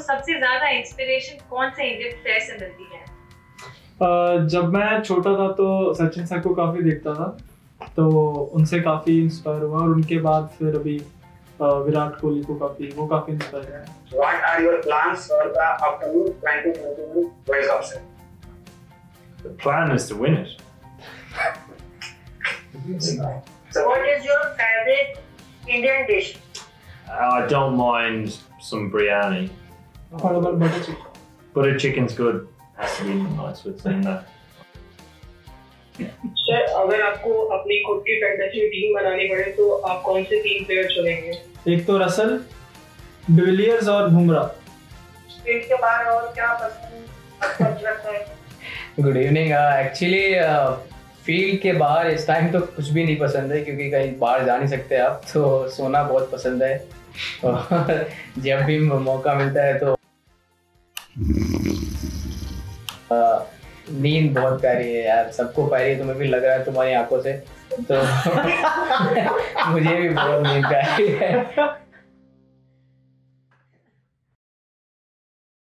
सबसे ज्यादा इंस्पिरेशन कौन से इंडियन प्लेयर से मिलती है? जब मैं छोटा था तो सचिन सर को काफ़ी देखता था, तो उनसे काफ़ी इंस्पायर हुआ और उनके बाद फिर अभी विराट कोहली को वो काफ़ी इंस्पायर है। What are your plans for the upcoming 2021 World Cup, sir? The plan is to win it. So what is your favorite Indian dish? I don't mind some biryani. What about butter chicken? Butter chicken's good. Has to be nice with saying that. Sir, अगर आपको अपनी खुद की fantasy team बनानी पड़े तो आप कौन से 3 प्लेयर चुनेंगे? एक तो रसल, डिविलियर्स और बुमराह। फील्ड के बाहर और क्या पसंद लगता है? Good evening. एक्चुअली फील्ड के बाहर इस टाइम तो कुछ भी नहीं पसंद है, क्योंकि कहीं बाहर जा नहीं सकते आप, तो सोना बहुत पसंद है। और जब भी मौका मिलता है तो नींद बहुत प्यारी है यार, सबको प्यारी है, तुम्हें भी लग रहा है तुम्हारी आंखों से, तो मुझे भी बहुत नींद प्यारी है।